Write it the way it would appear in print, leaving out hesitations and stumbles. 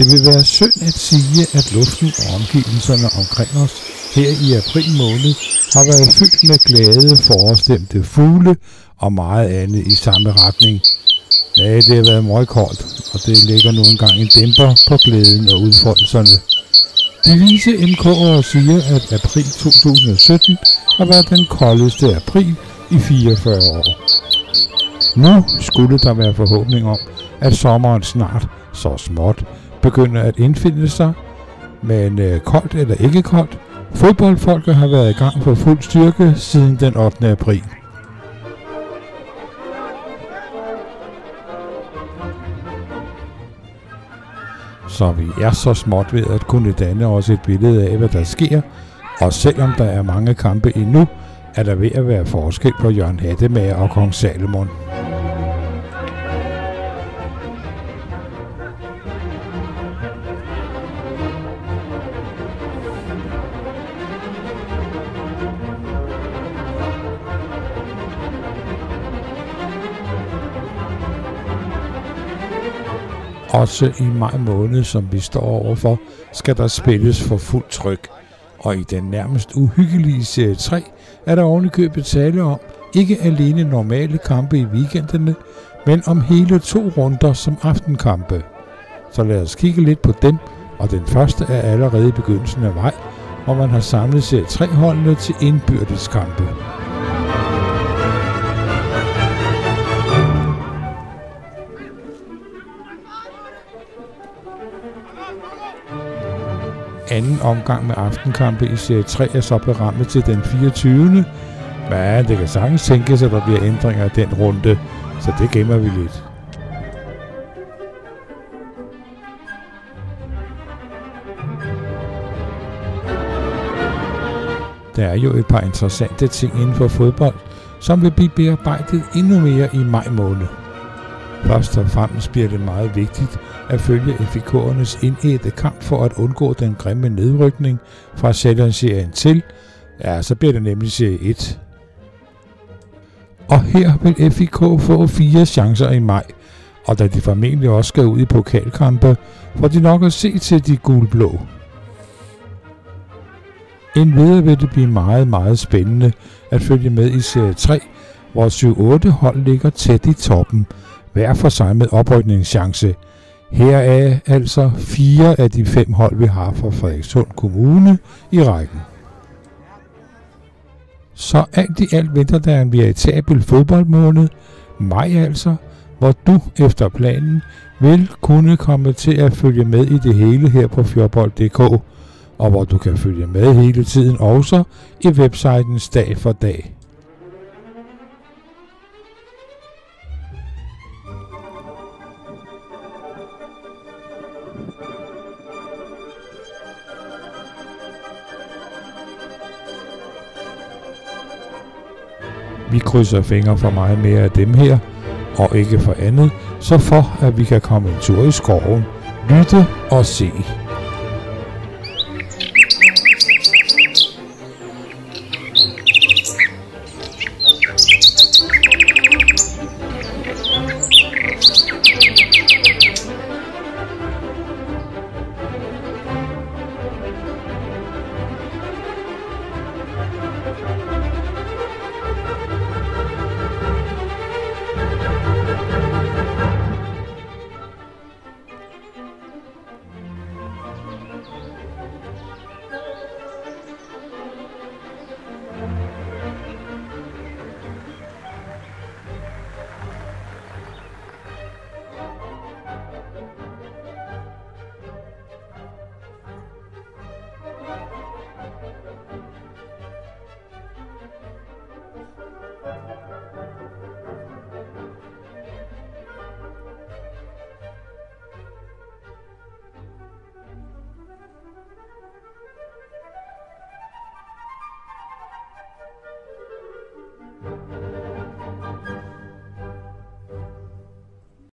Det vil være synd at sige, at luften og omgivelserne omkring os her i april måned har været fyldt med glade, forårsstemte fugle og meget andet i samme retning. Nej, det har været meget koldt, og det lægger nu engang en dæmper på glæden og udfoldelserne. De vise MK'ere siger, at april 2017 har været den koldeste april i 44 år. Nu skulle der være forhåbning om, at sommeren snart, så småt, begynder at indfinde sig, men koldt eller ikke koldt, fodboldfolket har været i gang for fuld styrke siden den 8. april. Så vi er så småt ved at kunne danne os et billede af, hvad der sker, og selvom der er mange kampe endnu, er der ved at være forskel på Jørgen Hattemager og Kong Salomon. Også i maj måned, som vi står overfor, skal der spilles for fuld tryk. Og i den nærmest uhyggelige serie 3 er der ovenikøbet tale om ikke alene normale kampe i weekenderne, men om hele 2 runder som aftenkampe. Så lad os kigge lidt på dem, og den første er allerede i begyndelsen af maj, hvor man har samlet serie 3-holdene til indbyrdes kampe. Anden omgang med aftenkampe i serie 3 er så berammet til den 24. Men det kan sagtens tænkes, at der bliver ændringer af den runde, så det gemmer vi lidt. Der er jo et par interessante ting inden for fodbold, som vil blive bearbejdet endnu mere i maj måned. Først og fremmest bliver det meget vigtigt at følge FCK'ernes indædte kamp for at undgå den grimme nedrykning fra Sjællandsserien til, så bliver det nemlig serie 1. Og her vil FCK få 4 chancer i maj, og da de formentlig også skal ud i pokalkampe, får de nok at se til de gulblå. Endvidere vil det blive meget, meget spændende at følge med i serie 3, hvor 7-8 hold ligger tæt i toppen, hver for sig med oprykningschance. Her er altså 4 af de 5 hold, vi har fra Frederikssund Kommune i rækken. Så alt i alt venter der en veritabel fodboldmåned, maj altså, hvor du efter planen vil kunne komme til at følge med i det hele her på fjordbold.dk, og hvor du kan følge med hele tiden også i websitens dag for dag. Vi krydser fingre for meget mere af dem her, og ikke for andet, så for at vi kan komme en tur i skoven, lytte og se.